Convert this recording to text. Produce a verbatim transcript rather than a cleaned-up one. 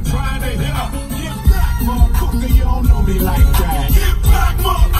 ain't trying to hit her. Get back, motherfucker, you don't know me like that. Get back, motherfucker.